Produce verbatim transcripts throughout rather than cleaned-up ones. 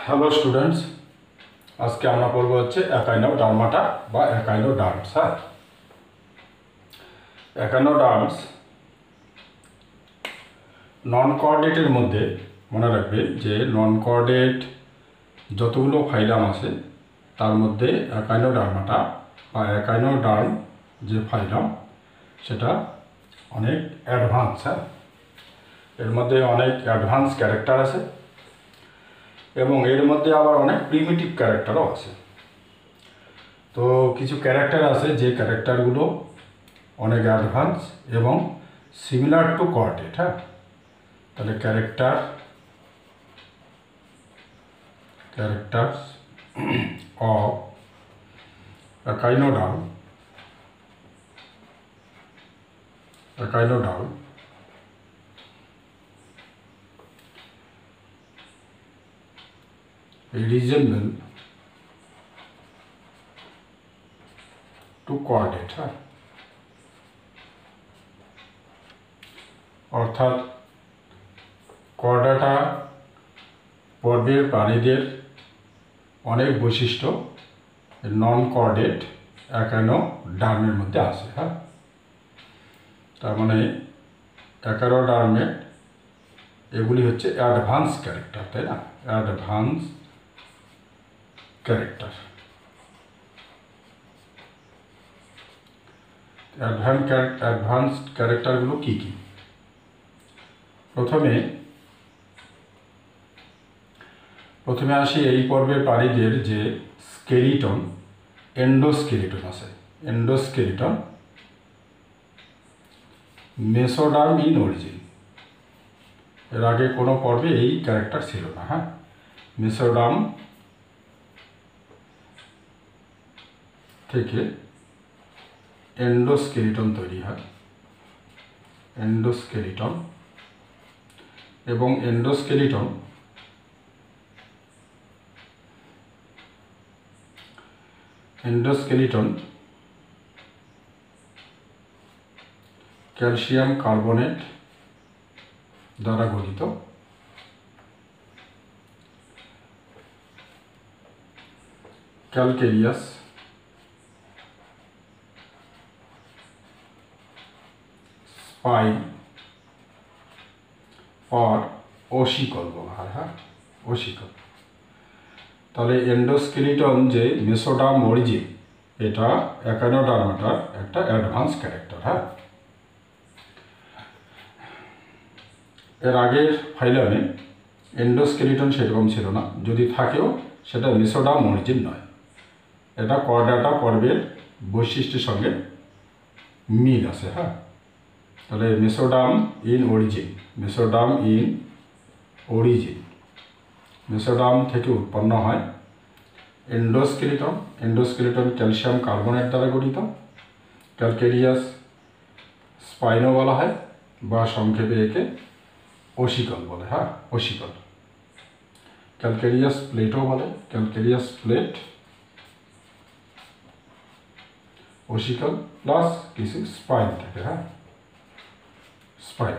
Hello students, আজকে আমরা পড়ব হচ্ছে একাইনোডার্মাটা বা একাইনোডার্মস। হ্যাঁ, একাইনোডার্মস নন কোঅর্ডিনেটের মধ্যে মনে রাখবে যে নন কোঅর্ডিনেট যতগুলো ফাইলাম আছে তার মধ্যে একাইনোডার্মাটা বা একাইনোডার্ম যে ফাইলাম সেটা অনেক অ্যাডভান্স। হ্যাঁ, এর মধ্যে অনেক অ্যাডভান্স ক্যারেক্টার আছে এবং এর মধ্যে আবার অনেক প্রিমিটিভ ক্যারেক্টারও আছে। তো কিছু ক্যারেক্টার আছে যে ক্যারেক্টারগুলো অনেক অ্যাডভান্স এবং সিমিলার টু কোঅর্ডিনেট। হ্যাঁ, তাহলে character characters of echinoderm echinoderm resemble to coordinate। হ্যাঁ, অর্থাৎ কোঅর্ডিনেটা পর্বের প্রাণীদের অনেক বৈশিষ্ট্য নন কোঅর্ডিনেট একাইনোডার্মের মধ্যে আছে। হ্যাঁ, তার মানে একাইনোডার্মের এগুলি হচ্ছে অ্যাডভান্স ক্যারেক্টার, তাই না? অ্যাডভান্স ক্যারেক্টার অ্যাডভান্স অ্যাডভান্স ক্যারেক্টারগুলো কী কী? প্রথমে প্রথমে আসি এই পর্বের প্রাণীদের যে স্কেলিটন, এন্ডোস্কেলিটন আছে। Endoskeleton mesoderm in origin. এর আগে কোনো পর্বে এই ক্যারেক্টার ছিল না। হ্যাঁ, মেসোডার্ম থেকে এন্ডোস্কেলিটন তৈরি হয়। এন্ডোস্কেলিটন এবং এন্ডোস্কেলিটন এন্ডোস্কেলিটন ক্যালসিয়াম কার্বনেট দ্বারা গঠিত। ক্যালকেরিয়াস স্পাইন আর ওসিকল বলা হয়। হ্যাঁ, ওসিকল। তাহলে এন্ডোস্কেলিটন যে মেসোডার্ম অরিজিন, এটা একাইনোডার্মাটার একটা অ্যাডভান্স ক্যারেক্টার। হ্যাঁ, এর আগের ফাইলামে এন্ডোস্কেলিটন সেরকম ছিল না, যদি থাকেও সেটা মেসোডার্ম অরিজিন নয়। এটা কোঅর্ডিনেটা পর্বের বৈশিষ্ট্যের সঙ্গে মিল আছে। হ্যাঁ, তাহলে mesoderm in origin mesoderm in origin mesoderm থেকে উৎপন্ন হয় এন্ডোস্কেলিটন। এন্ডোস্কেলিটন ক্যালসিয়াম কার্বনেট দ্বারা গঠিত। ক্যালকেরিয়াস স্পাইনও বলা হয় বা সংক্ষেপে একে ওসিকল বলে। হ্যাঁ, ওসিকল। ক্যালকেরিয়াস প্লেটও বলে, ক্যালকেরিয়াস প্লেট, ওসিকল প্লাস কিছু স্পাইন থাকে। হ্যাঁ, স্পাইন।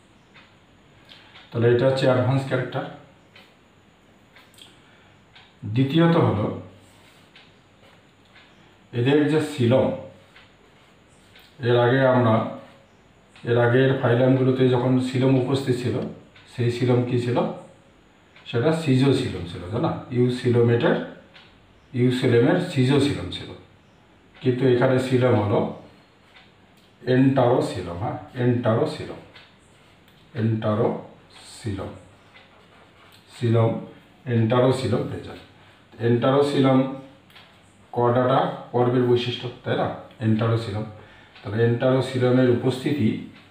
তাহলে এটা হচ্ছে অ্যাডভান্স ক্যারেক্টার। দ্বিতীয়ত হলো এদের যে সিলম, এর আগে আমরা এর আগের ফাইলামগুলোতে যখন সিলম উপস্থিত ছিল, সেই সিলম কী ছিল? সেটা সিজো সিলম ছিল, জানা? ইউসিলোমেটের ইউসিলেমের সিজো সিলম ছিল। কিন্তু এখানে সিলম হলো এন্টারো সিলম। হ্যাঁ, এন্টারো সিলম এন্টারো সিলম সিলম এন্টারো সিলম প্রেজেন্ট। এন্টারো সিলম কোঅর্ডিনেটা পর্বের বৈশিষ্ট্য, তাই না? এন্টারো সিলম। তাহলে এন্টারো সিলমের উপস্থিতি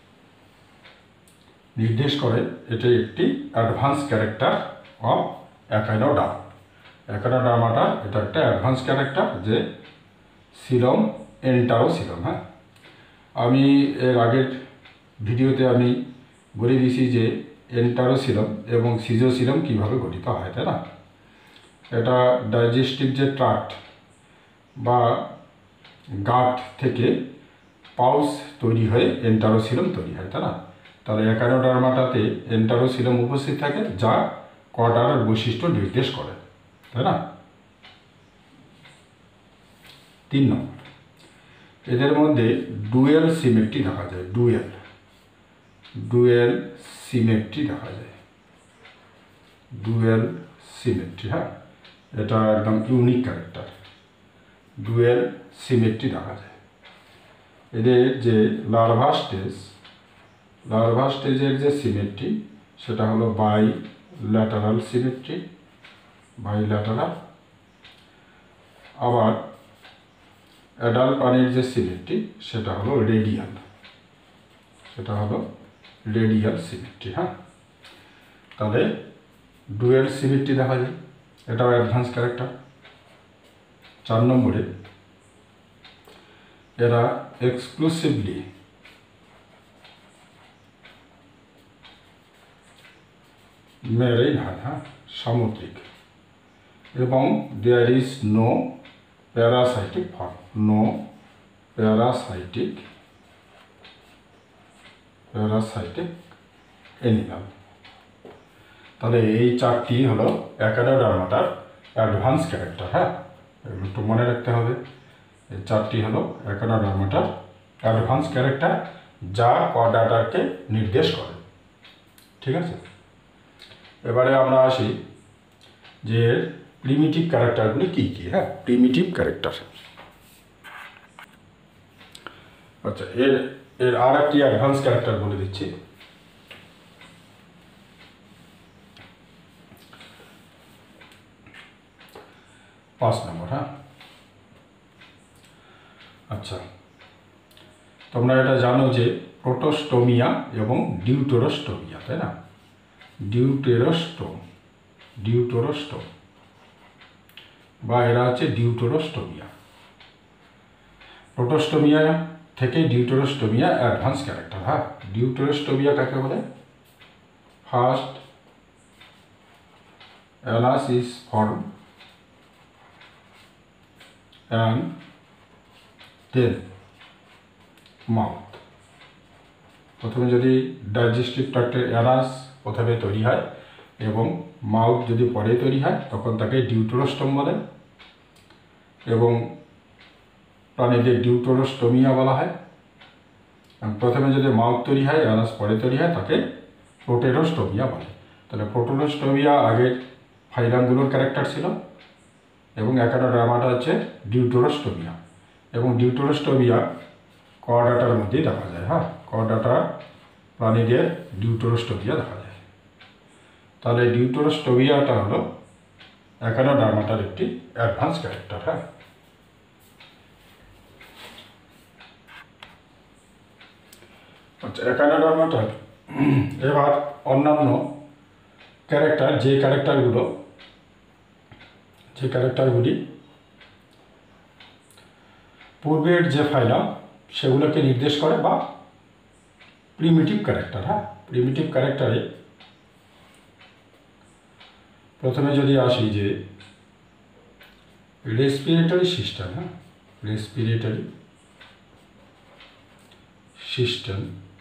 নির্দেশ করে এটি একটি advance character of echinoderm. Echinodermata এটা একটা অ্যাডভান্স ক্যারেক্টার যে সিলম এন্টারো সিলম। হ্যাঁ, আমি এর আগের ভিডিওতে আমি বলে দিয়েছি যে এন্টারো সিলম এবং সিজো সিলম কীভাবে গঠিত হয়, তাই না? এটা ডাইজেস্টিভ যে ট্রাক্ট বা গাট থেকে পাউচ তৈরি হয়ে এন্টারো সিলম তৈরি হয়, তাই না? তাহলে একাইনোডার্মাটাতে এন্টারো সিলম উপস্থিত থাকে যা কোঅর্ডিনেটার বৈশিষ্ট্য নির্দেশ করে। তাই না? তিন নম্বর, এদের মধ্যে ডুয়েল সিমেট্রি দেখা যায়। ডুয়েল ডুয়েল সিমেট্রি দেখা যায়। ডুয়েল সিমেট্রি, হ্যাঁ, এটা একদম ইউনিক ক্যারেক্টার। ডুয়েল সিমেট্রি দেখা যায়। এদের যে লার্ভা স্টেজ, লার্ভা স্টেজের যে সিমেট্রি সেটা হলো bilateral symmetry, bilateral. আবার অ্যাডাল্ট প্রাণীর যে সিমেট্রি সেটা হলো রেডিয়াল, সেটা হলো রেডিয়াল সিমেট্রি। হ্যাঁ, তাহলে ডুয়েল সিমেট্রি দেখা যায়, এটাও অ্যাডভান্স ক্যারেক্টার। চার নম্বরে এরা এক্সক্লুসিভলি মেরিন হয়, হ্যাঁ, সামুদ্রিক, এবং there is no parasitic form, no parasitic parasitic animal. তাহলে এই চারটি হলো অ্যাকানোডার্মাটার অ্যাডভান্স ক্যারেক্টার। হ্যাঁ, এগুলো একটু মনে রাখতে হবে। এই চারটি হলো অ্যাকানোডার্মাটার অ্যাডভান্স ক্যারেক্টার, যা কর্ডাটাকে নির্দেশ করে। ঠিক আছে, এবারে আমরা আসি যে প্রিমিটিভ ক্যারেক্টারগুলি কী কী। হ্যাঁ, প্রিমিটিভ ক্যারেক্টার। আচ্ছা, এর এর আর একটি অ্যাডভান্স ক্যারেক্টার বলে দিচ্ছি। পাঁচ নম্বর। হ্যাঁ, আচ্ছা, তোমরা এটা জানো যে প্রোটোস্টোমিয়া এবং ডিউটেরোস্টোমিয়া, তাই না? ডিউটেরোস্টোম ডিউটেরোস্টোম বা এরা হচ্ছে ডিউটেরোস্টোমিয়া। প্রোটোস্টোমিয়া থেকে ডিউটেরোস্টোমিয়া অ্যাডভান্স ক্যারেক্টার। হ্যাঁ, ডিউটেরোস্টোমিয়া কাকে বলে? First anus is form and then mouth. প্রথমে যদি ডাইজেস্টিভ ট্র্যাক্টের অ্যানাস প্রথমে তৈরি হয় এবং মাউথ যদি পরে তৈরি হয় তখন তাকে ডিউটেরোস্টোম বলে, এবং প্রাণীদের ডিউটেরোস্টোমিয়া বলা হয়। প্রথমে যদি মাউথ তৈরি হয়, অ্যানাস পরে তৈরি হয়, তাকে প্রোটেরোস্টোমিয়া বলে। তাহলে প্রোটোস্টোমিয়া আগের ফাইলামগুলোর ক্যারেক্টার ছিল, এবং অ্যাকানোডার্মাটা হচ্ছে ডিউটেরোস্টোমিয়া, এবং ডিউটেরোস্টোমিয়া কর্ডাটার মধ্যেই দেখা যায়। হ্যাঁ, কর্ডাটা প্রাণীদের ডিউটেরোস্টোমিয়া দেখা যায়। তাহলে ডিউটেরোস্টোমিয়াটা হলো অ্যাকানোডার্মাটার একটি অ্যাডভান্স ক্যারেক্টার। হ্যাঁ, আচ্ছা, অ্যাকানোডার্মাটার এবার অন্যান্য ক্যারেক্টার, যে ক্যারেক্টারগুলো যে ক্যারেক্টারগুলি পূর্বের যে ফাইলাম সেগুলোকে নির্দেশ করে, বা প্রিমিটিভ ক্যারেক্টার। হ্যাঁ, প্রিমিটিভ ক্যারেক্টারে প্রথমে যদি আসি যে রেসপিরেটরি সিস্টেম। হ্যাঁ, রেসপিরেটরি সিস্টেম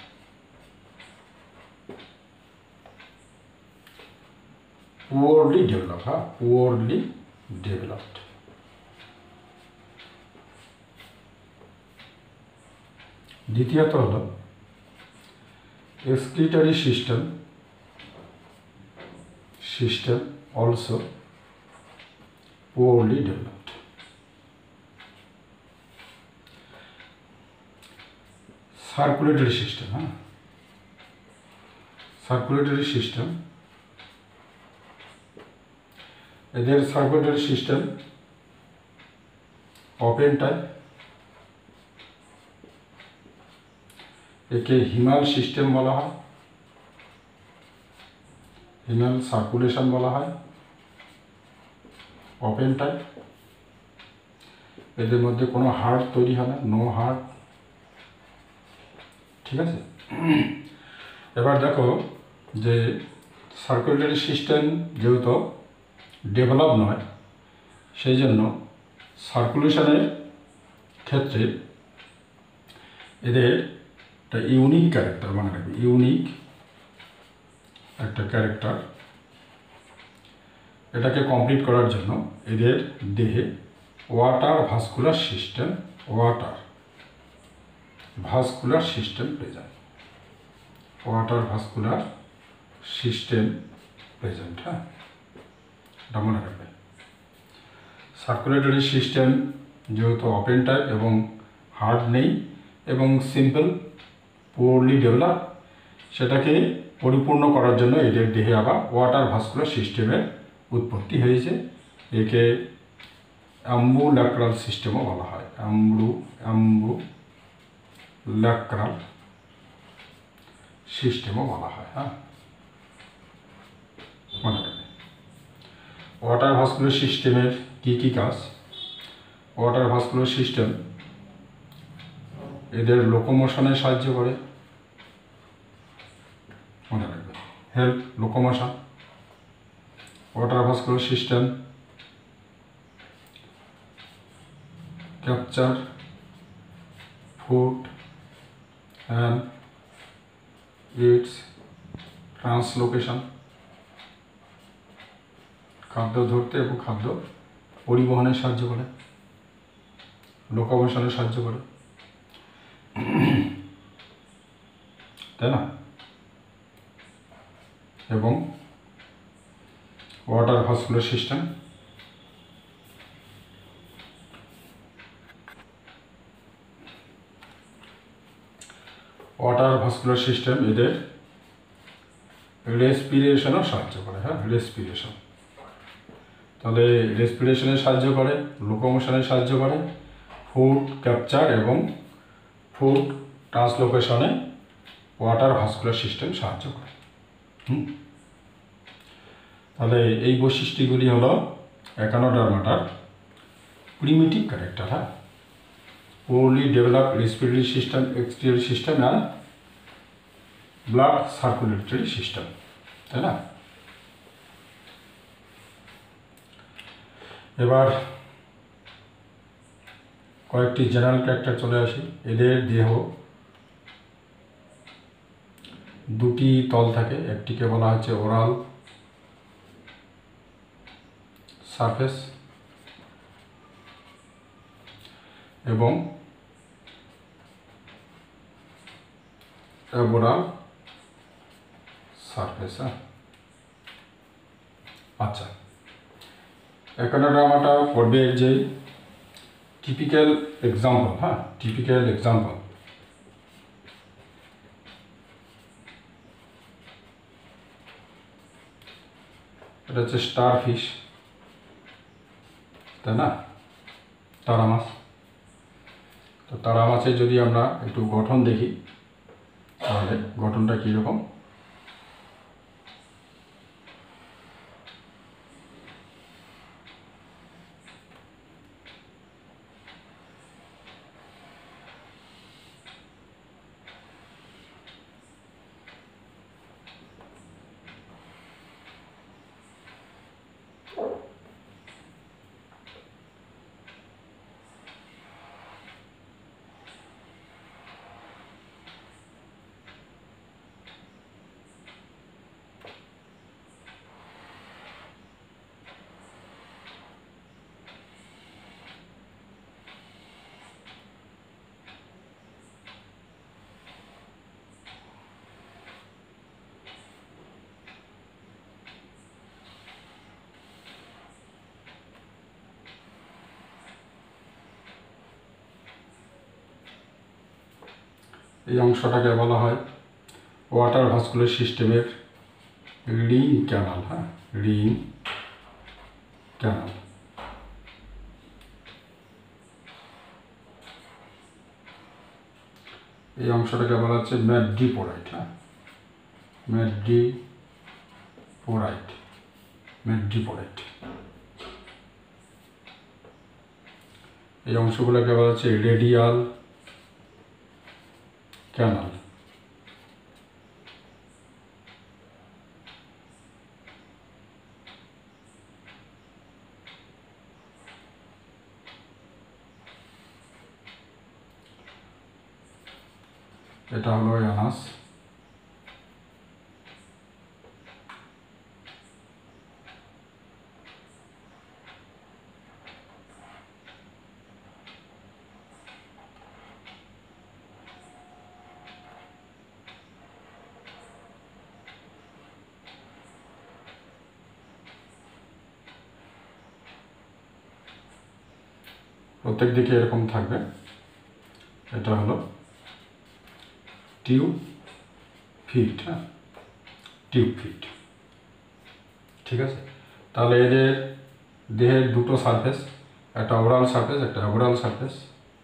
পুয়ারলি ডেভেলপ। হ্যাঁ, পুয়ারলি ডেভেলপড। দ্বিতীয়ত হল excretory system system also poorly developed. Circulatory system. হ্যাঁ, সার্কুলেটরি সিস্টেম, এদের সার্কুলেটরি সিস্টেম ওপেন টাইপ, একে হিমাল সিস্টেম বলা হয়, হিমাল সার্কুলেশন বলা হয়, ওপেন টাইপ। এদের মধ্যে কোনো হার্ট তৈরি হয় না, নো হার্ট। ঠিক আছে, এবার দেখো যে সার্কুলেটরি সিস্টেম যেহেতু ডেভেলপ নয়, সেই জন্য সার্কুলেশনের ক্ষেত্রে এদের একটা ইউনিক ক্যারেক্টার মনে রাখবে, ইউনিক একটা ক্যারেক্টার, এটাকে কমপ্লিট করার জন্য এদের দেহে water vascular system water vascular system present water vascular system present হ্যাঁ, এটা মনে রাখবে। সার্কুলেটরি সিস্টেম যেহেতু ওপেন টাইপ এবং হার্ড নেই এবং সিম্পল পুরলি ডেভেলপ, সেটাকে পরিপূর্ণ করার জন্য এদের দেহে আবার ওয়াটার ভাস্কুলার সিস্টেমের উৎপত্তি হয়েছে। একে অ্যাম্বুল্যাক্রাল সিস্টেমও বলা হয়। অ্যাম্বু অ্যাম্বুল্যাক্রাল সিস্টেমও বলা হয় হ্যাঁ, মনে রাখবে। ওয়াটার ভাস্কুলার সিস্টেমের কী কী কাজ? ওয়াটার ভাস্কুলার সিস্টেম এদের লোকোমোশনে সাহায্য করে, মনে রাখবে, help locomotion. Water vascular system capture food and its translocation, খাদ্য ধরতে এবং খাদ্য পরিবহনে সাহায্য করে, লোকোমোশনে সাহায্য করে, তাই না? এবং water vascular system water vascular system এদের রেসপিরেশনও সাহায্য করে হ্যাঁ, রেসপিরেশন। তাহলে রেসপিরেশনে সাহায্য করে, লোকোমোশনে সাহায্য করে, ফুড ক্যাপচার এবং ফুড ট্রান্সলোকেশনে ওয়াটার ভাস্কুলার সিস্টেম সাহায্য করে। হুম তাহলে এই বৈশিষ্ট্যগুলি হলো একানোডার্মাটার প্রিমিটিভ ক্যারেক্টার হ্যাঁ, poorly developed respiratory system, expiratory system and blood circulatory system, তাই না? এবার কয়েকটি জেনারেল ক্যারেক্টার চলে আসি। এদের দেহ দুটি তল থাকে, একটিকে বলা হচ্ছে ওরাল সারফেস এবং অ্যাবোরাল সারফেস হ্যাঁ। আচ্ছা, একানোডার্মাটা পড়বে যে টিপিক্যাল এক্সাম্পল হ্যাঁ, টিপিক্যাল এক্সাম্পল এটা হচ্ছে স্টার ফিশ, তাই না? তারা মাছ। তো তারা মাছের যদি আমরা একটু গঠন দেখি তাহলে গঠনটা কীরকম? এই অংশটাকে বলা হয় ওয়াটার ভাস্কুলার সিস্টেমের রিং ক্যানাল হ্যাঁ, রিং ক্যানাল। এই অংশটাকে বলা হচ্ছে ম্যাড্রিপোরাইট হ্যাঁ, ম্যাড্রিপোরাইট ম্যাড্রিপোরাইট। এই অংশগুলোকে বলা হচ্ছে রেডিয়াল ক্যানাল। এটা হলো অ্যানাস, প্রত্যেক দিকে এরকম থাকবে। এটা হলো টিউব ফিট, হ্যাঁ, টিউব ফিট। ঠিক আছে, তাহলে এদের দেহের দুটো সারফেস, একটা ওরাল সারফেস, একটা অ্যাবোরাল সারফেস,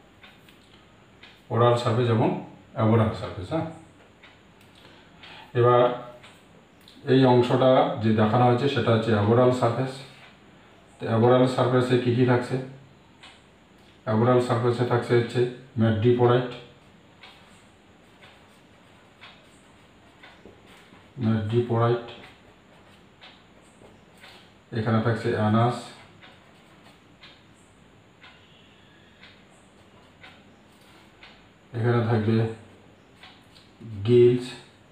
ওরাল সারফেস এবং অ্যাবোরাল সারফেস। হ্যাঁ, এবার এই অংশটা যে দেখানো হয়েছে সেটা হচ্ছে অ্যাবোরাল সারফেস। তো অ্যাবোরাল সারফেসে কী কী থাকছে? অ্যাবোরাল সারফেসে থাকছে হচ্ছে ম্যাড্রিপোরাইট, ম্যাড্রিপোরাইট, এখানে থাকছে অ্যানাস, এখানে থাকবে গিলস,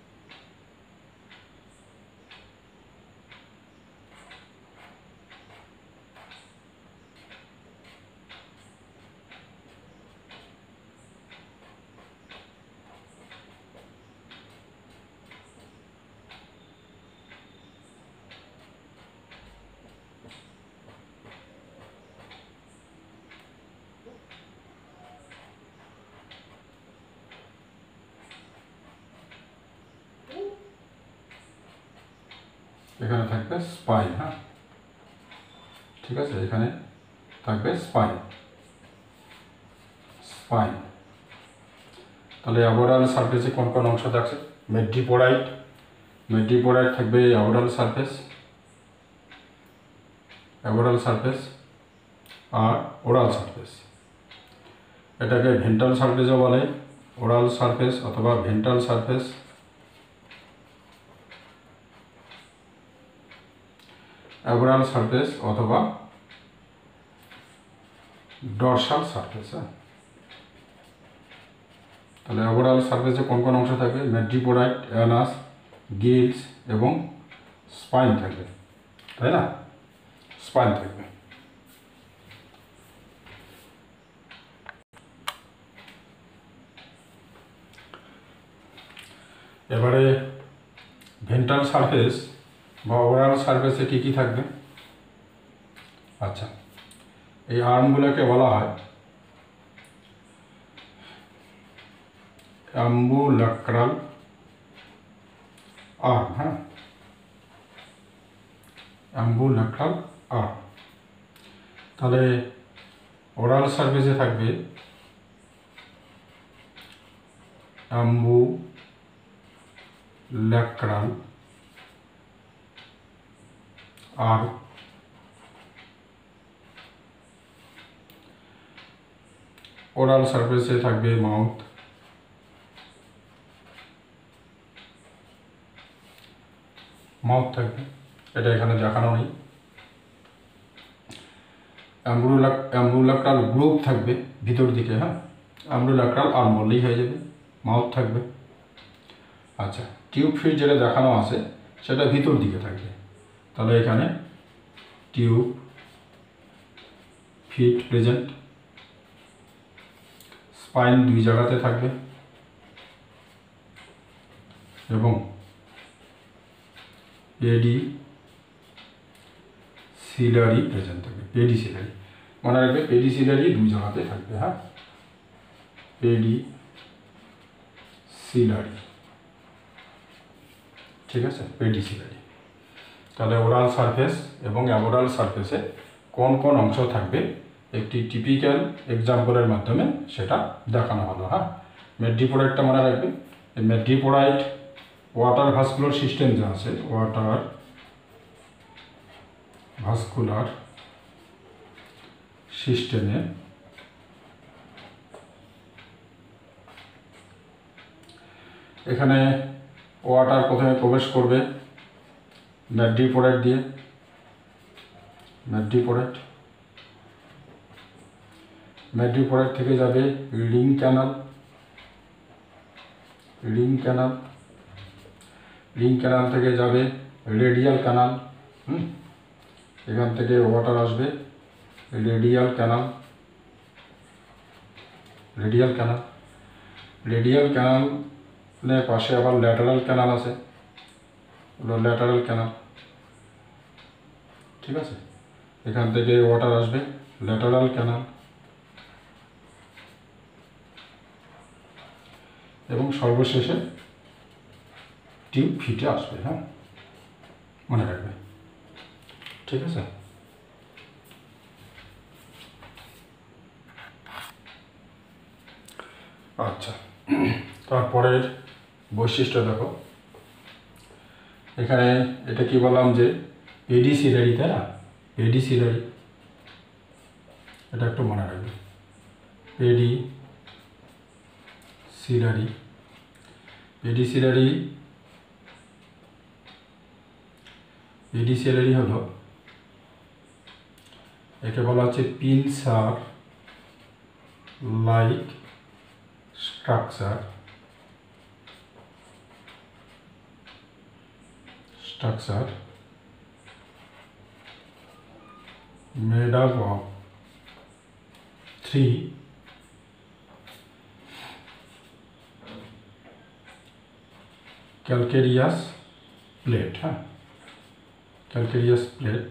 এখানে থাকবে স্পাইন। হ্যাঁ, ঠিক আছে, এখানে থাকবে স্পাইন, স্পাইন। তাহলে অ্যাবোরাল সারফেসে কোন কোন অংশ থাকছে? ম্যাড্রিপোরাইট, ম্যাড্রিপোরাইট থাকবে অ্যাবোরাল সারফেস, অ্যাবোরাল সারফেস আর ওরাল সারফেস। এটাকে ভেন্ট্রাল সারফেসও বলে, ওরাল সারফেস অথবা ভেন্ট্রাল সারফেস, অ্যাবোরাল সারফেস অথবা ডরসাল সারফেস। তাহলে অ্যাবোরাল সারফেসে কোন কোন অংশ থাকবে? ম্যাড্রিপোরাইট, অ্যানাস, গিলস এবং স্পাইন থাকবে, তাই না? স্পাইন থাকবে। এবারে ভেন্ট্রাল সারফেস বা ওরাল সারফেসে কী কী থাকবে? আচ্ছা, এই আর্মগুলোকে বলা হয় অ্যাম্বুলাক্রাল আর্ম। হ্যাঁ, অ্যাম্বুলাক্রাল আর্ম। তাহলে ওরাল সারফেসে থাকবে অ্যাম্বুলাক্রাল আর্ম, ওরাল সারফেসে থাকবে মাউথ, মাউথ থাকবে, এটা এখানে দেখানো নেই। অ্যাম্বুলাক অ্যাম্বুলাক্রাল গ্রুপ থাকবে ভিতর দিকে। হ্যাঁ, অ্যাম্বুলাক্রাল আর্ম বললেই হয়ে যাবে, মাউথ থাকবে। আচ্ছা, টিউব ফিট যেটা দেখানো আছে সেটা ভিতর দিকে থাকবে, তাহলে এখানে টিউব ফিট প্রেজেন্ট, স্পাইন দুই জায়গাতে থাকবে এবং পেডি সিলারি প্রেজেন্ট থাকবে, পেডি সিলারি মনে রাখবে, পেডি সিলারি দুই জায়গাতে থাকবে। হ্যাঁ, পেডি সিলারি, ঠিক আছে, পেডি সিলারি। তাহলে ওরাল সারফেস এবং অ্যাবোরাল সারফেসে কোন কোন অংশ থাকবে একটি টিপিক্যাল এক্সাম্পলের মাধ্যমে সেটা দেখানো হলো। হ্যাঁ, ম্যাড্রিপোরাইটটা মনে রাখবে, এই ম্যাড্রিপোরাইট ওয়াটার ভাস্কুলার সিস্টেম যা আছে, ওয়াটার ভাস্কুলার সিস্টেমে এখানে ওয়াটার প্রথমে প্রবেশ করবে ম্যাড্রিপোরাইট দিয়ে, ম্যাড্রিপোরাইট, ম্যাড্রিপোরাইট থেকে যাবে ring canal, ring canal, ring canal থেকে যাবে রেডিয়াল ক্যানাল। হুম, এখান থেকে ওয়াটার আসবে radial canal, radial canal, radial ক্যানালের পাশে আবার ল্যাটারাল ক্যানাল আছে, হলো ল্যাটারাল ক্যানাল। ঠিক আছে, এখান থেকে ওয়াটার আসবে ল্যাটারাল ক্যানাল, এবং সর্বশেষে টিউব ফিটে আসবে। হ্যাঁ, মনে রাখবে, ঠিক আছে। আচ্ছা, তারপরের বৈশিষ্ট্য দেখো, এখানে এটা কি বললাম যে পেডিসিলারি, তাই না? পেডিসিলারি, এটা একটু মনে রাখবে, পেডিসিলারি। পেডিসিলারি পেডিসিলারি হলো, একে বলা হচ্ছে pincer like structure structure made up of three calcareous plate. huh? Calcareous plate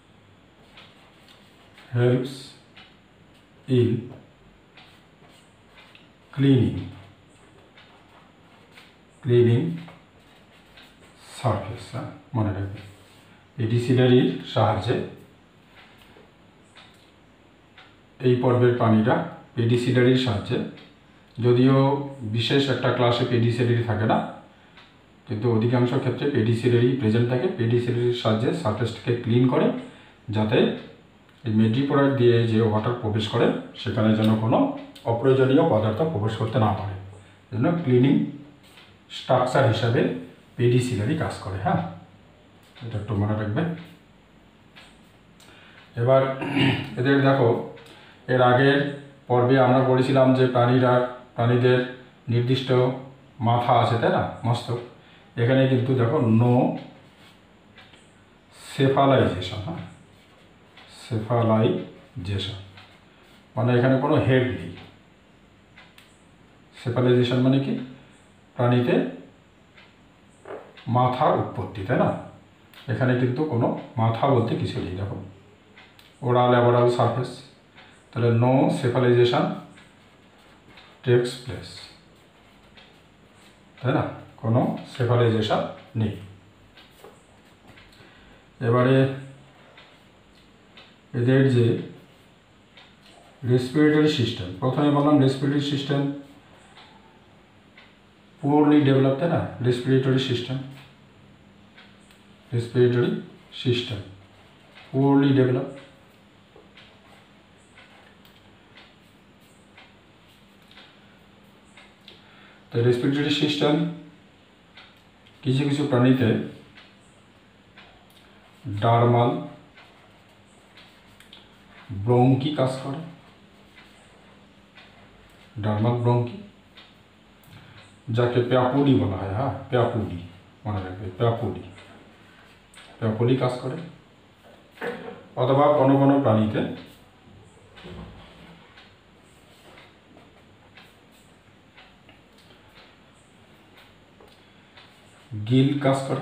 helps in cleaning cleaning surface. huh? মনে রাখবে, পেডিসিলারির সাহায্যে এই পর্বের প্রাণীরা পেডিসিলারির সাহায্যে, যদিও বিশেষ একটা ক্লাসে পেডিসিলারি থাকে না, কিন্তু অধিকাংশ ক্ষেত্রে পেডিসিলারি প্রেজেন্ট থাকে। পেডিসিলারির সাহায্যে সারফেসটাকে ক্লিন করে, যাতে এই মেট্রিপোরাইট দিয়ে যে ওয়াটার প্রবেশ করে সেখানে যেন কোনো অপ্রয়োজনীয় পদার্থ প্রবেশ করতে না পারে, জন্য ক্লিনিং স্ট্রাকচার হিসাবে পেডিসিলারি কাজ করে। হ্যাঁ, এটা একটু মনে রাখবে। এবার এদের দেখো, এর আগের পর্বে আমরা বলেছিলাম যে প্রাণীরা প্রাণীদের নির্দিষ্ট মাথা আছে, তাই না, মস্তক। এখানে কিন্তু দেখো নো সেফালাইজেশন। হ্যাঁ, সেফালাইজেশন মানে এখানে কোনো হেড নেই। সেফালাইজেশন মানে কি, প্রাণীতে মাথার উৎপত্তি, তাই না? এখানে কিন্তু কোনো মাথা বলতে কিছু নেই। দেখো, ওরাল অ্যাবোরাল সারফেস, তাহলে নো সেফালাইজেশন টেক্স প্লেস, তাই না? কোনো সেফালাইজেশন নেই। এবারে এদের যে রেসপিরেটরি সিস্টেম, প্রথমে বললাম রেসপিরেটরি সিস্টেম পুয়ারলি ডেভেলপ, তাই না? Respiratory system respiratory system poorly develop. তো রেসপিরেটরি সিস্টেম কিছু কিছু প্রাণীতে ডার্মাল ব্রঙ্কি কাজ করে, ডার্মাল ব্রঙ্কি, যাকে প্যাপুলি বলা হয়। হ্যাঁ, প্যাপুলি মনে রাখবে, প্যাপুলি প্যাপুলি কাজ করে। অথবা কোনো কোনো প্রাণীতে গিল কাজ করে।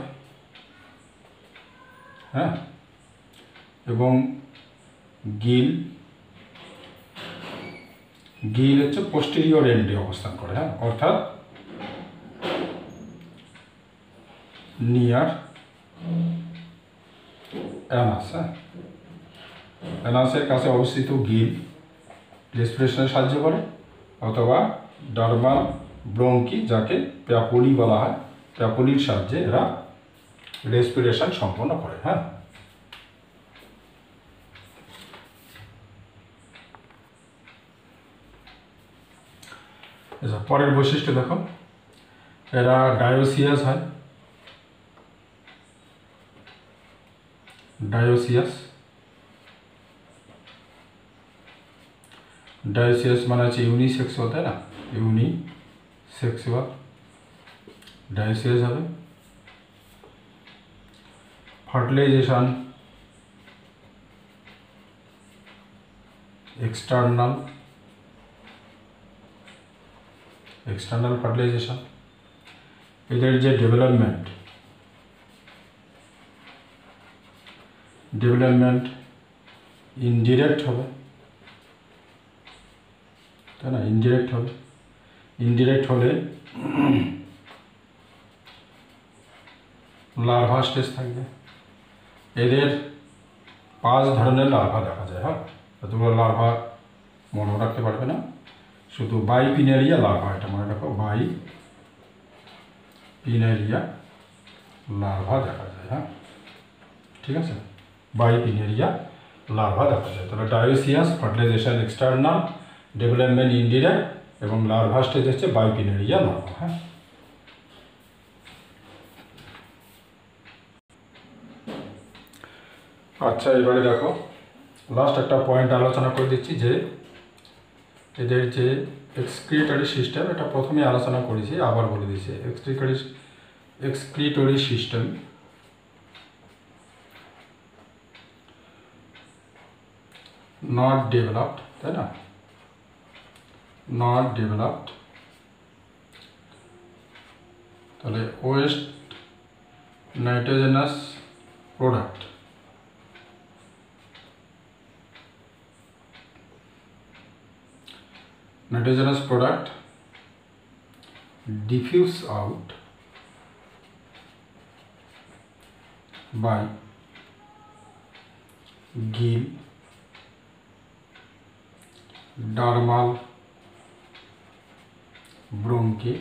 হ্যাঁ, এবং গিল গিল হচ্ছে পোস্টেরিয়র এন্ডে অবস্থান করে। হ্যাঁ, অর্থাৎ নিয়ার অ্যানাস। হ্যাঁ, অ্যানাসের কাছে অবস্থিত গিল রেসপিরেশনে সাহায্য করে, অথবা ডার্মাল ব্রঙ্কি, যাকে প্যাপুলি বলা হয়, প্যাপুলির সাহায্যে এরা রেসপিরেশন সম্পন্ন করে। হ্যাঁ, আচ্ছা, পরের বৈশিষ্ট্য দেখো, এরা ডায়োসিয়াস হয়। ডায়োসিয়াস ডায়োসিয়াস মানে হচ্ছে ইউনিসেক্সুয়াল, তাই না? ইউনিসেক্সুয়াল ডায়োসিয়াস হবে। Fertilisation external external fertilisation. এদের যে ডেভেলপমেন্ট ডেভেলপমেন্ট ইনডিরেক্ট হবে, তাই না? ইনডিরেক্ট হবে। ইনডিরেক্ট হলে লার্ভা স্টেজ থাকবে। এদের পাঁচ ধরনের লার্ভা দেখা যায়। হ্যাঁ, এতগুলো লার্ভা মনে রাখতে পারবে না, শুধু বাইপিনারিয়া লার্ভা, এটা মনে রাখো, বাই পিনারিয়া লার্ভা দেখা যায়। হ্যাঁ, ঠিক আছে, বাইপিনারিয়া লার্ভা দেখা যায়। তাহলে dioecious, fertilisation external, development indirect এবং লার্ভা স্টেজ হচ্ছে বাইপিনারিয়া লার্ভা। হ্যাঁ, আচ্ছা, এবারে দেখো লাস্ট একটা পয়েন্ট আলোচনা করে দিচ্ছি যে এদের যে এক্সক্রিটরি সিস্টেম, এটা প্রথমে আলোচনা করেছি, আবার বলে দিচ্ছি। Excretory excretory system not developed, তাই না, নট ডেভেলপড। তাহলে waste nitrogenous product nitrogenous product diffuse out by gill, dermal bronchi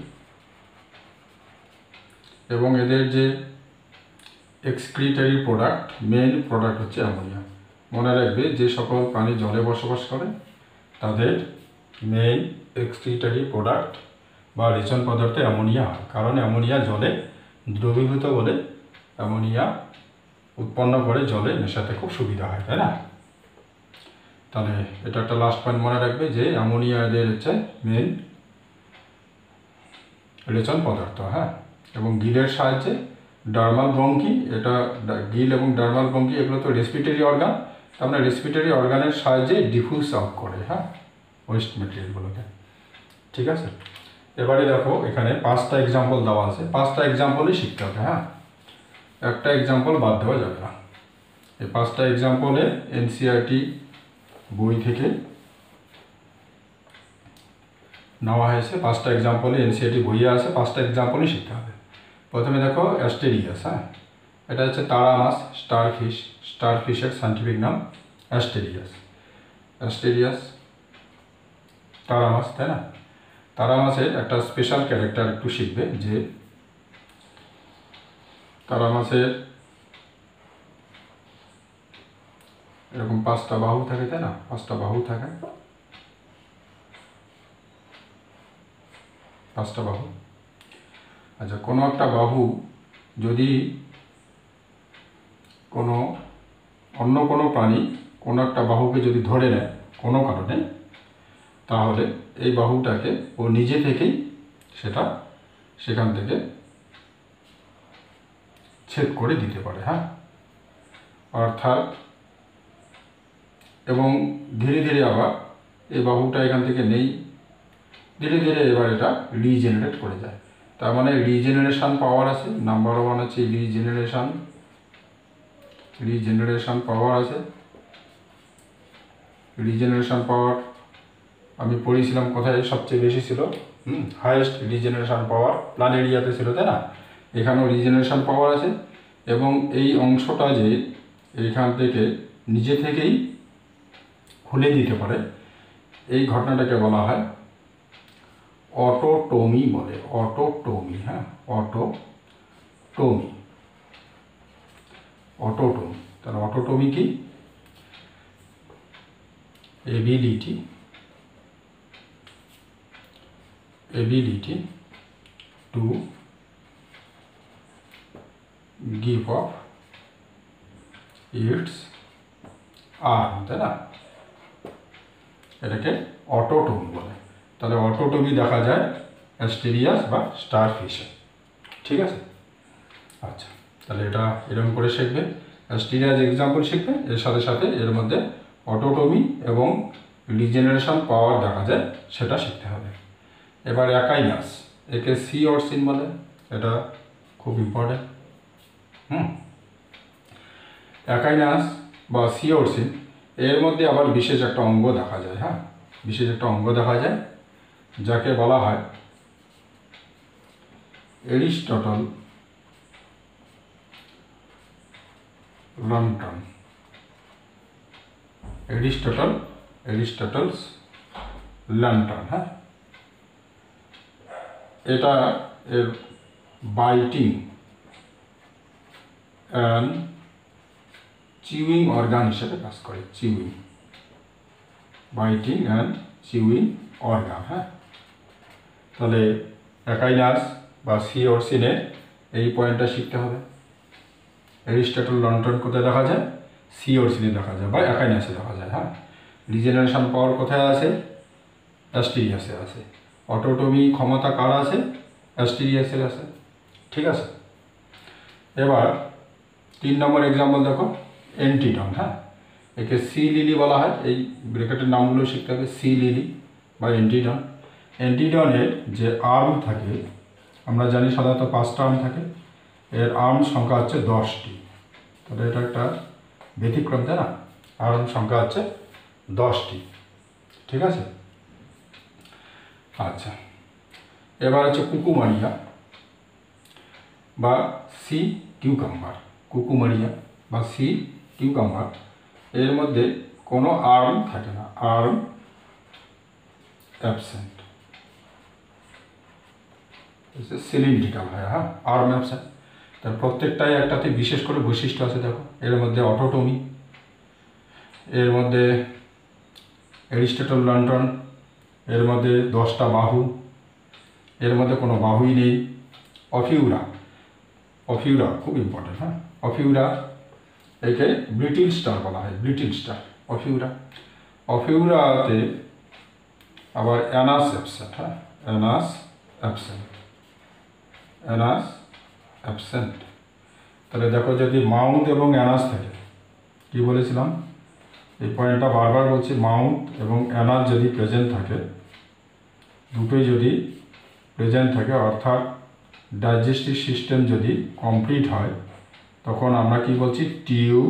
এবং এদের যে এক্সক্রিটরি প্রোডাক্ট, মেইন প্রোডাক্ট হচ্ছে অ্যামোনিয়া। মনে রাখবে, যে সকল প্রাণী জলে বসবাস করে তাদের মেইন এক্সক্রিটরি প্রোডাক্ট বা রেচন পদার্থ অ্যামোনিয়া হয়, কারণ অ্যামোনিয়া জলে দ্রবীভূত বলে অ্যামোনিয়া উৎপন্ন করে জলে মেশাতে খুব সুবিধা হয়, তাই না। তাহলে এটা একটা লাস্ট পয়েন্ট মনে রাখবে যে অ্যামোনিয়া এদের হচ্ছে মেইন রেচন পদার্থ। হ্যাঁ, এবং গিলের সাহায্যে ডার্মাল ব্রঙ্কি, এটা গিল এবং ডার্মাল ব্রঙ্কি এগুলো তো রেসপিরেটরি অর্গান, তার মানে রেসপিরেটরি অর্গানের সাহায্যে ডিফিউজ আউট করে, হ্যাঁ, ওয়েস্ট মেটেরিয়ালগুলোকে। ঠিক আছে, এবারে দেখো এখানে পাঁচটা এক্সাম্পল দেওয়া আছে, পাঁচটা এক্সাম্পলই শিখতে হবে। হ্যাঁ, একটা এক্সাম্পল বাদ দেওয়া যাবে না। এই পাঁচটা এক্সাম্পলে এনসিইআরটি বই থেকে নেওয়া হয়েছে, পাঁচটা এক্সাম্পলে এনসিইআরটি বইয়ে আছে, পাঁচটা এক্সাম্পলই শিখতে হবে। প্রথমে দেখো অ্যাস্টেরিয়াস। হ্যাঁ, এটা হচ্ছে তারা মাছ, স্টার ফিশ, স্টার ফিশের সাইন্টিফিক নাম অ্যাস্টেরিয়াস। অ্যাস্টেরিয়াস তারা মাছ, তাই না। তারা মাছের একটা স্পেশাল ক্যারেক্টার একটু শিখবে, যে তারা মাছের এরকম পাঁচটা বাহু থাকে, তাই না, পাঁচটা বাহু থাকে, পাঁচটা বাহু। আচ্ছা, কোনো একটা বাহু যদি কোনো অন্য কোনো প্রাণী কোনো একটা বাহুকে যদি ধরে নেয় কোনো কারণে, তাহলে এই বাহুটাকে ও নিজে থেকেই সেটা সেখান থেকে ছেদ করে দিতে পারে। হ্যাঁ, অর্থাৎ এবং ধীরে ধীরে আবার এই বাহুটা এখান থেকে নেই, ধীরে ধীরে এবার এটা রিজেনারেট করে যায়। তার মানে রিজেনারেশন পাওয়ার আছে, নাম্বার ওয়ান হচ্ছে রিজেনারেশন, রিজেনারেশন পাওয়ার আছে। রিজেনারেশন পাওয়ার আমি পড়েছিলাম কোথায় সবচেয়ে বেশি ছিল, হুম হাইয়েস্ট রিজেনারেশন পাওয়ার প্ল্যানেরিয়াতে ছিল, তাই না। এখানেও রিজেনারেশন পাওয়ার আছে এবং এই অংশটা যে এইখান থেকে নিজে থেকেই খুলে দিতে পারে, এই ঘটনাটাকে বলা হয় অটোটমি বলে, অটোটমি। হ্যাঁ, অটোটমি, অটোটমি। তাহলে অটোটমি কি? Ability ability to give off its arm, তাই না, এটাকে অটোটমি বলে। তাহলে অটোটমি দেখা যায় অ্যাস্টেরিয়াস বা স্টার ফিশে। ঠিক আছে, আচ্ছা, তাহলে এটা এরকম করে শিখবে, অ্যাস্টেরিয়াস এক্সাম্পল শিখবে, এর সাথে সাথে এর মধ্যে অটোটমি এবং রিজেনারেশন পাওয়ার দেখা যায় সেটা শিখতে হবে। এবার অ্যাকাইনাস, একে সি অর্সিন বলে, এটা খুব ইম্পর্টেন্ট। হুম অ্যাকাইনাস বা সি অর্সিন, এর মধ্যে আবার বিশেষ একটা অঙ্গ দেখা যায়। হ্যাঁ, বিশেষ একটা অঙ্গ দেখা যায় যাকে বলা হয় এরিস্টটল লন্ঠন, এরিস্টটল এরিস্টটলস লন্ঠন। হ্যাঁ, এটা এর বাইটিং অ্যান্ড চিউইং অর্গান হিসেবে কাজ করে। Chewing, biting and chewing organ. হ্যাঁ, তাহলে অ্যাকাইনাস বা সি অরসিনের এই পয়েন্টটা শিখতে হবে। এরিস্টটল লন্ঠন কোথায় দেখা যায়? সি অরসিনে দেখা যায় বা অ্যাকাইনাসে দেখা যায়। হ্যাঁ, রিজেনারেশন পাওয়ার কোথায় আছে? অ্যাস্টেরিয়াসে আছে। অটোটমি ক্ষমতা কার আছে? অ্যাস্টেরিয়াসের আছে। ঠিক আছে, এবার তিন নম্বর এক্সাম্পল দেখো, অ্যান্টিডন। হ্যাঁ, একে সি লিলি বলা হয়। এই ব্র্যাকেটের নামগুলো শিখতে হবে, সি লিলি বা অ্যান্টিডন। অ্যান্টিডনের যে আর্ম থাকে, আমরা জানি সাধারণত পাঁচটা আর্ম থাকে, এর আর্ম সংখ্যা হচ্ছে দশটি। তাহলে এটা একটা ব্যতিক্রম, তাই না? আর্ম সংখ্যা হচ্ছে দশটি। ঠিক আছে, আচ্ছা, এবার হচ্ছে কুকুমারিয়া বা সি কিউকাম্বার। কুকুমারিয়া বা সি কিউকাম্বার, এর মধ্যে কোনো আর্ম থাকে না, আর্ম অ্যাবসেন্ট, সিলিন্ড্রিক্যাল হয়। হ্যাঁ, আর্ম অ্যাবসেন্ট। তার প্রত্যেকটাই একটাতে বিশেষ করে বৈশিষ্ট্য আছে। দেখো, এর মধ্যে অটোটমি, এর মধ্যে এরিস্টটল লন্ঠন, এর মধ্যে দশটা বাহু, এর মধ্যে কোনো বাহুই নেই। অফিউরা, অফিউরা খুব ইম্পর্টেন্ট। হ্যাঁ, অফিউরা, একে ব্রিটিল স্টার বলা হয়, ব্রিটিল স্টার অফিউরা। অফিউরাতে আবার অ্যানাস অ্যাবসেন্ট। হ্যাঁ, অ্যানাস অ্যাবসেন্ট, অ্যানাস অ্যাবসেন্ট। তাহলে দেখো, যদি মাউথ এবং অ্যানাস থাকে, কি বলেছিলাম? এই পয়েন্টটা বারবার বলছি, মাউথ এবং অ্যানাস যদি প্রেজেন্ট থাকে, দুটোই যদি প্রেজেন্ট থাকে, অর্থাৎ ডাইজেস্টিভ সিস্টেম যদি কমপ্লিট হয়, তখন আমরা কি বলছি? টিউব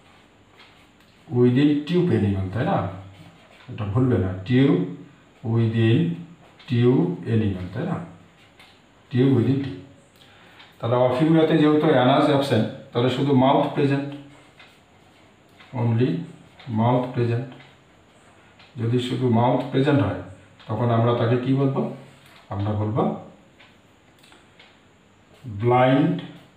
উইদিন টিউব অ্যানিমাল, তাই না? এটা ভুলবে না, টিউব উইদিন টিউব অ্যানিমাল, তাই না? Tube within tube. তাহলে অফিউরাতে যেহেতু অ্যানাস অ্যাবসেন্ট, তাহলে শুধু mouth present, only mouth present. যদি শুধু মাউথ প্রেজেন্ট হয়, তখন আমরা তাকে কি বলবো? আমরা বলবো ব্লাইন্ড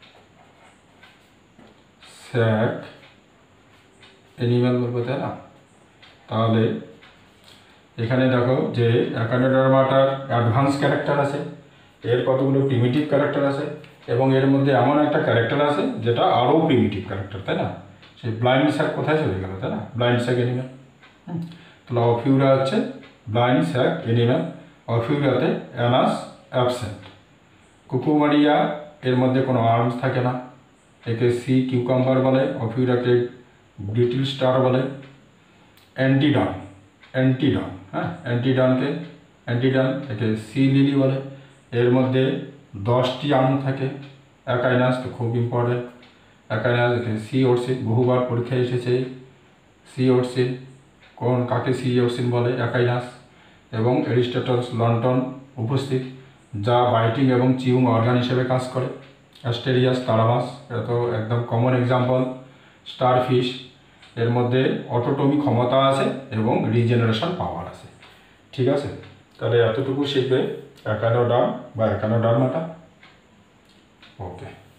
স্যাক অ্যানিম্যাল বলবো, তাই না? তাহলে এখানে দেখো যে অ্যাকানোডার্মাটার অ্যাডভান্স ক্যারেক্টার আছে, এর কতগুলো প্রিমিটিভ ক্যারেক্টার আছে, এবং এর মধ্যে এমন একটা ক্যারেক্টার আছে যেটা আরও প্রিমিটিভ ক্যারেক্টার, তাই না? সেই ব্লাইন্ড স্যাক কোথায় চলে গেল, তাই না? Blind sac animal. তাহলে অফিউরা হচ্ছে ব্লাইন্ড স্যাক অ্যানিম্যাল। অফিউরাতে অ্যানাস অ্যাবসেন্ট। কুকুমারিয়া, এর মধ্যে কোনো আর্মস থাকে না, একে সি কিউকাম্বার বলে। অফিউরাকে ব্রিটিল স্টার বলে। অ্যান্টিডন, অ্যান্টিডন, হ্যাঁ, অ্যান্টিডনকে অ্যান্টিডন, একে সি লিলি বলে। এর মধ্যে দশটি আর্ম থাকে। অ্যাকাইনাস তো খুব ইম্পর্টেন্ট, অ্যাকাইনাস, একে সি অরসিন, বহুবার পরীক্ষায় এসেছে। সি অরসিন, কোন কাকে সি অরসিন বলে? অ্যাকাইনাস। এবং এরিস্টটলস লন্ঠন উপস্থিত, যা বাইটিং এবং চিউং অর্গান হিসেবে কাজ করে। অ্যাস্টেরিয়াস তারামাস, এটা তো একদম কমন এক্সাম্পল। স্টারফিশ, এর মধ্যে অটোটমি ক্ষমতা আছে এবং রিজেনারেশন পাওয়ার আছে। ঠিক আছে, তাহলে এতটুকু শিখবে অ্যাকানোডার্ম বা অ্যাকানোডার্মাটা। ওকে।